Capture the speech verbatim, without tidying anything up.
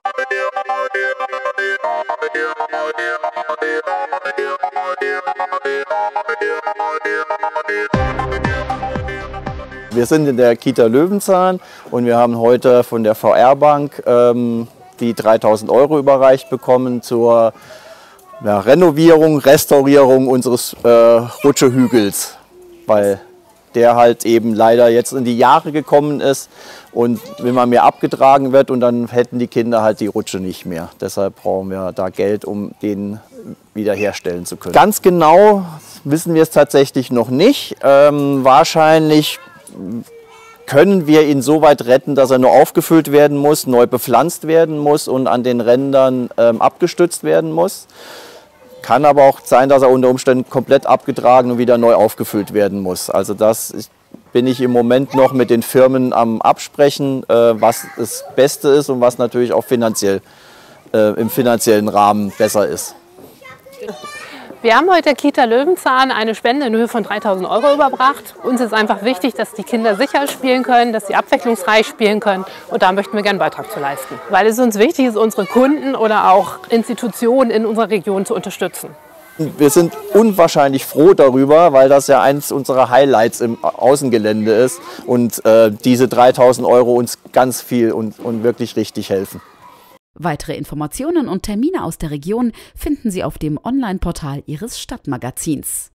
Wir sind in der Kita Löwenzahn und wir haben heute von der V R-Bank ähm, die dreitausend Euro überreicht bekommen zur ja, Renovierung, Restaurierung unseres äh, Rutschehügels, weil der halt eben leider jetzt in die Jahre gekommen ist und immer mehr abgetragen wird und dann hätten die Kinder halt die Rutsche nicht mehr. Deshalb brauchen wir da Geld, um den wiederherstellen zu können. Ganz genau wissen wir es tatsächlich noch nicht. Ähm, wahrscheinlich können wir ihn so weit retten, dass er nur aufgefüllt werden muss, neu bepflanzt werden muss und an den Rändern ähm, abgestützt werden muss. Kann aber auch sein, dass er unter Umständen komplett abgetragen und wieder neu aufgefüllt werden muss. Also das bin ich im Moment noch mit den Firmen am Absprechen, äh, was das Beste ist und was natürlich auch finanziell, äh, im finanziellen Rahmen besser ist. Wir haben heute der Kita Löwenzahn eine Spende in Höhe von dreitausend Euro überbracht. Uns ist einfach wichtig, dass die Kinder sicher spielen können, dass sie abwechslungsreich spielen können. Und da möchten wir gerne einen Beitrag zu leisten. Weil es uns wichtig ist, unsere Kunden oder auch Institutionen in unserer Region zu unterstützen. Wir sind unwahrscheinlich froh darüber, weil das ja eines unserer Highlights im Außengelände ist. Und äh, diese dreitausend Euro uns ganz viel und, und wirklich richtig helfen. Weitere Informationen und Termine aus der Region finden Sie auf dem Online-Portal Ihres Stadtmagazins.